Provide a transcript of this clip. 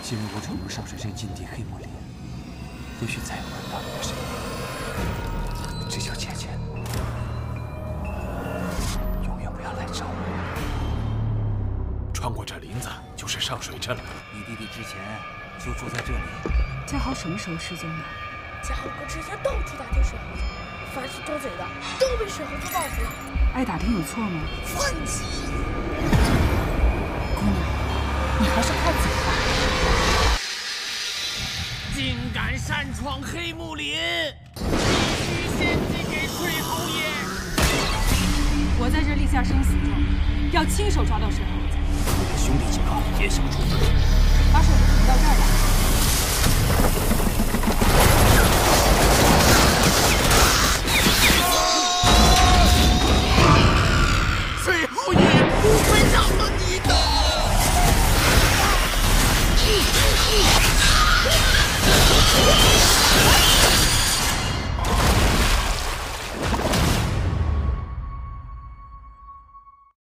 今日我闯入上水镇禁地黑木林，也许再也闻不到你的声音。只求姐姐永远不要来找我。 穿过这林子就是上水镇了。 你弟弟之前就住在这里。 嘉豪什么时候失踪的？ 嘉豪哥之前到处打听水猴子，凡是多嘴的都被水猴子报复了。 爱打听有错吗？ 放弃。 姑娘，你还是快走吧。 竟敢擅闯黑木林，必须献祭给水侯爷！ 我在这立下生死状，要亲手抓到水猴子。 你的兄弟几个也想出资， 把水猴子到这儿来。 水侯爷不会饶了你的！